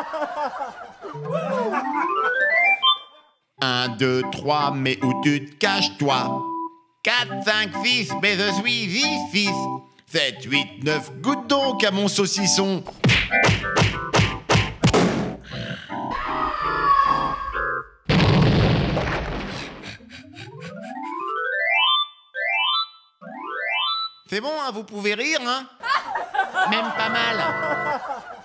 Un, 2, 3, mais où tu te caches, toi? 4, 5, 6, mais je suis fils. 7, 8, 9, goûte donc à mon saucisson. C'est bon, hein, vous pouvez rire, hein? Même pas mal.